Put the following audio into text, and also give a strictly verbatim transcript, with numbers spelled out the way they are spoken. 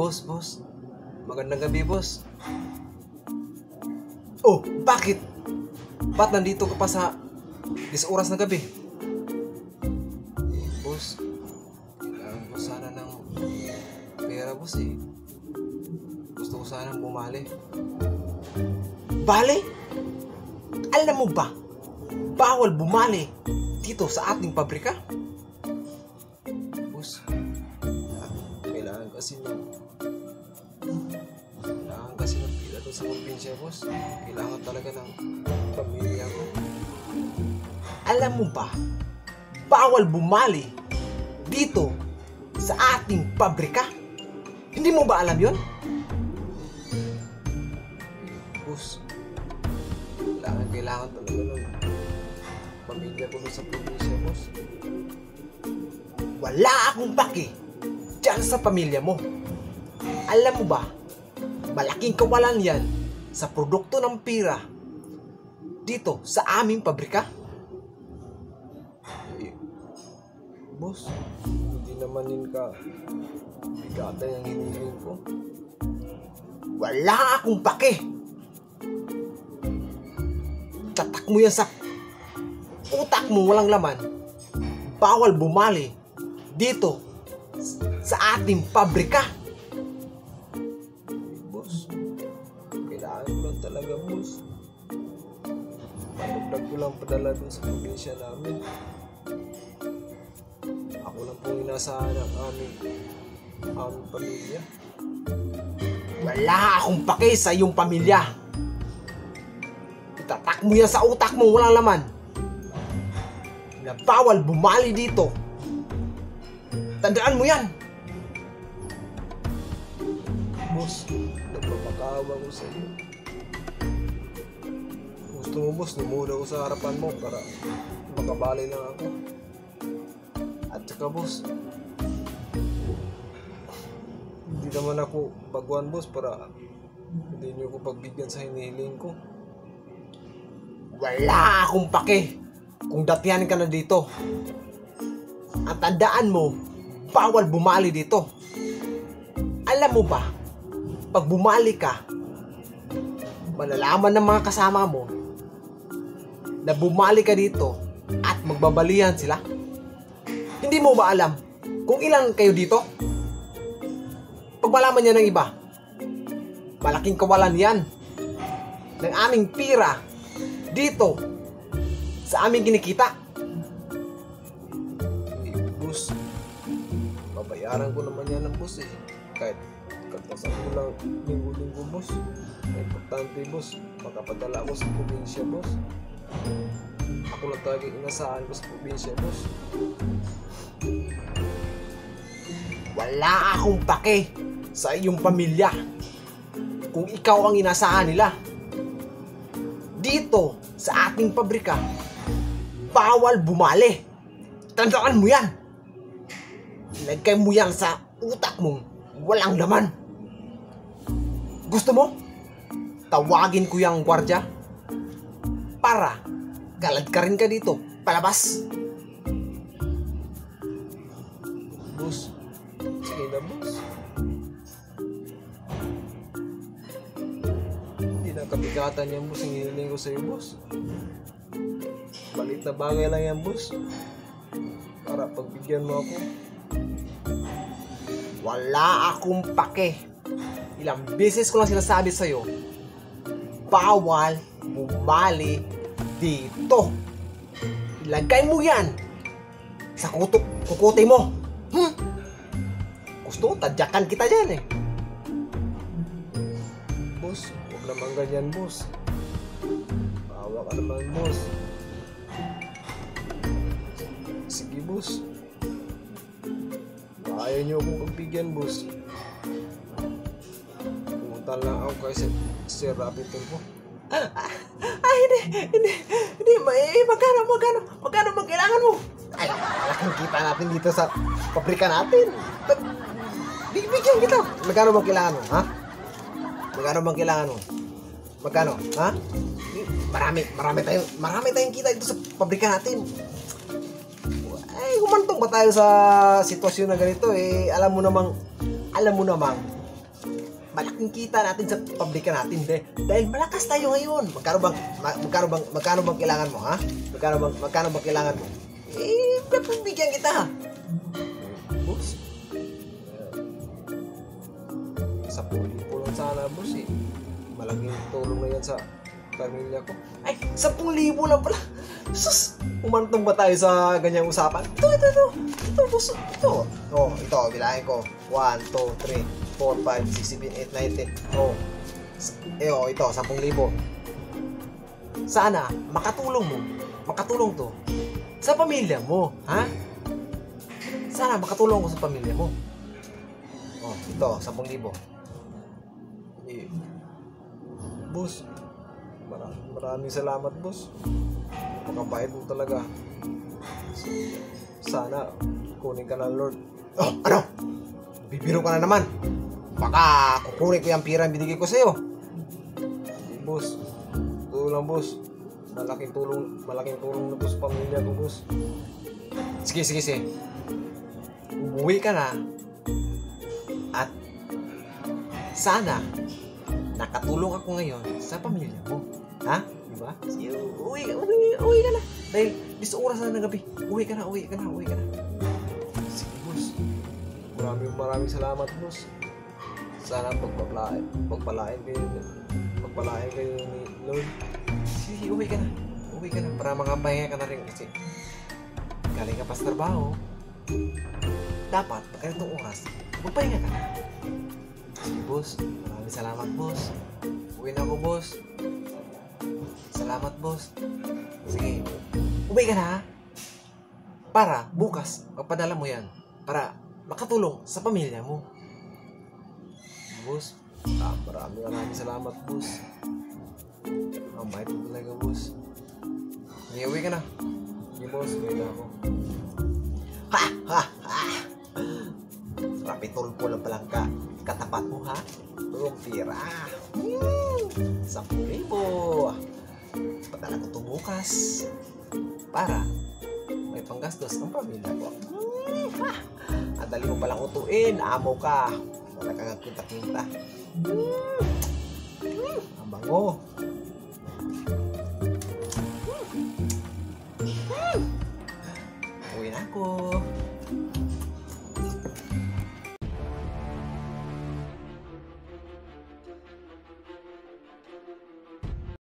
Boss, boss. Magandang gabi, boss. Oh, bakit? Ba't nandito ka pa sa dis oras na gabi? Boss, kailangan ko sana ng pera, boss eh. Gusto ko sana bumali. Bale? Alam mo ba, bawal bumali dito sa ating pabrika? Boss, kailangan kasi ng kailangan kasi ng pila doon sa probinsya, boss. Kailangan talaga ng pamilya ko. Alam mo ba, bawal bumali dito sa ating pabrika? Hindi mo ba alam yon? Boss, kailangan, kailangan talaga ng pamilya ko doon sa probinsya, boss. Wala akong paki dyan sa pamilya mo. Alam mo ba, malaking kawalan yan sa produkto ng pira dito sa aming pabrika. Eh, boss, hindi naman yun ka bigata yung hinihiling ko. Wala akong pake. Tatak mo yan sa utak mo, walang laman. Bawal bumali dito sa ating pabrika. Boss, kailangan ko lang talaga, boss. Pagdag ko lang padala dun sa probinsya namin. Ako lang po inaasahan ng aming aming pamilya. Wala akong pake sa iyong pamilya. Itatak mo yan sa utak mo, walang laman, na bawal bumali dito. Tandaan mo yan. Boss, nagpapakawa ko sa iyo. Gusto mo, boss, lumuna ko sa harapan mo para makabali lang ako. At saka, boss, hindi naman ako baguhan, boss, para hindi niyo ko pagbigyan sa hinihiling ko. Wala akong pake kung datihan ka na dito. Ang tandaan mo, bawal bumali dito. Alam mo ba, pag bumali ka, malalaman ng mga kasama mo na bumali ka dito at magbabalihan sila. Hindi mo ba alam kung ilan kayo dito? Pag malaman niya ng iba, malaking kawalan yan ng aming pira dito sa aming kinikita. Eh, boss, babayaran ko naman yan ng boss eh. Kahit katasan ko lang linggo-linggo, boss. Importante, boss, makapadala ako sa probinsya, boss. Ako lang talaga inasahan ko sa probinsya, boss. Wala akong pake sa iyong pamilya kung ikaw ang inasahan nila. Dito sa ating pabrika, bawal bumali. Tandaan mo yan. Ilagay mo yan sa utak mong walang laman. Gusto mo? Tawagin ko yung gwardya para galad ka rin ka dito, palabas. Boss, sige na, boss. Hindi na kabigatan yan, boss, ang hiniling ko sa'yo, boss. Balit na bagay lang yan, boss, para pagbigyan mo ako. Wala akong pake. Ilang beses ko lang sinasabi sa'yo, bawal bumali dito. Ilagay mo yan sa kutok, kukote mo. Hmm? Gusto, tadyakan kita dyan eh. Boss, huwag naman ganyan, boss. Bawa ka naman, boss. Sige, boss. Ayaw niyo akong pagbigyan, boss. Pumunta lang ako kay Sir, Sir Rapi Tulfo. Ah, ah, hindi, hindi, hindi, eh, magkano, magkano, magkano bang kailangan mo? Ay, malaking kita natin dito sa pabrika natin. Bigyan kita. Magkano bang kailangan mo, ha? Magkano bang kailangan mo? Magkano, ha? Marami, marami tayong, marami tayong kita dito sa pabrika natin. Ay, humantong ba tayo sa sitwasyon na ganito, eh, alam mo namang, alam mo namang, malaking kita natin sa pabrika natin, de. Dahil malakas tayo ngayon. Magkano bang, ma- magkano bang, magkano bang kailangan mo, ha? Magkano bang, magkano bang kailangan mo? Eh, pagbigyan kita. Boss. Sa puli po lang sana, boss, eh. Malaking tulong na yan sa pamilya ko. Ay, sapung libo lang pala. Sus, umantong ba tayo sa ganyang usapan? Ito, ito, ito. Ito, boss. Ito. Oh, ito, bilangin ko. one, two, three, four, five, six, seven, eight, nine, ten. Oh. Eh, oh, ito, sapung libo. Sana, makatulong mo. Makatulong to. Sa pamilya mo, ha? Sana, makatulong ko sa pamilya mo. Oh, ito, sapung libo. Eh, boss, maraming, maraming salamat, boss. Makabait mo talaga. Sana kunin ka na, Lord. Oh, ano? Bibiro ka na naman. Baka kukunin ko yung pira ang binigay ko sa'yo. Boss, tulong lang, boss. Malaking tulong, malaking tulong na to sa pamilya ko, boss. Sige, sige, sige. Umuwi ka na. At sana nakatulong ako ngayon sa pamilya mo. Ha? Diba? Sige, uwi, uwi, uwi ka na. Dahil, bis oras na ng gabi. Uwi ka na, uwi ka na, uwi ka na. Sige, boss. Maraming maraming salamat, boss. Sana pagpapalain, pagpalain kayo, pagpalain kayo ni Lord. Sige, uwi ka na. Uwi ka na para makapahinga ka na rin kasi galing ka pa sa trabaho. Dapat, pag ganitong oras, magpahinga ka na. Sige, boss. Maraming salamat, boss. Uwi na ako, boss. Salamat, boss. Sige, uwi ka na, ha? Para bukas, pagpadala mo yan. Para makatulong sa pamilya mo. Boss, ah, maraming maraming salamat, boss. Ang bait mo talaga, boss. Sige, uwi ka na. Sige, boss, uwi na ako. Ha! Ha! Ha! Rapitol po lang palang ka. Katapat mo, ha? Rumpira. Hmm, sampung libo. Padala ko ito bukas. Para may panggastos ang pamilya ko. Hmm, ha! Ang dali mo palang utuin. Amo ka. Wala kang kita-kita. Hmm. Hmm, ang bango.